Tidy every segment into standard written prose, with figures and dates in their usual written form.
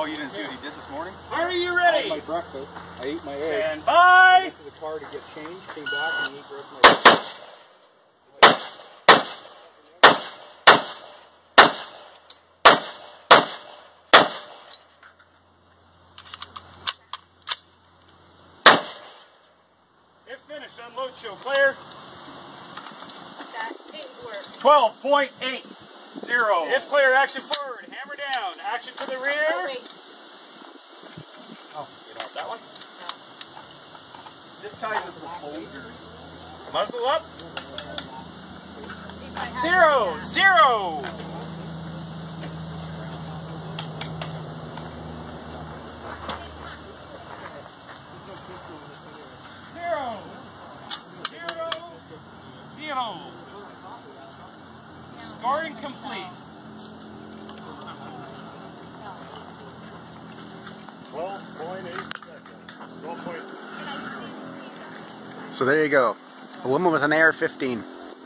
Oh, you didn't see what he did this morning? Are you I ready? had my breakfast. I ate my eggs. Stand by. I went to the car to get changed, came back and ate the rest of my breakfast. Hit finish, unload show, player. That didn't work. 12.80. Hit player, action forward, hammer down, action to the Oh, rear. wait. Oh, you don't want that one? Zip ties with the folder. Muzzle up. See if I have 0, it. 0. Zero. 0. Scoring complete. 12.8 seconds. 12.8. So there you go. A woman with an AR-15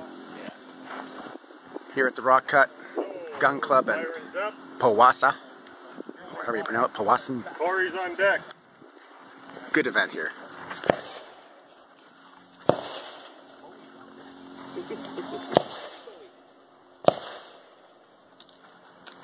here at the Rock Cut Gun Club in Sirens up. Powassa. However you pronounce it, Powassan. Corey's on deck. Good event here.